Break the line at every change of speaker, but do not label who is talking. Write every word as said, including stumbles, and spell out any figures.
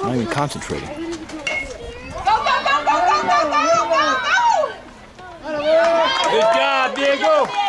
Not even concentrating.
Go, go, go, go, go, go, go, go, go!
Good job, Diego.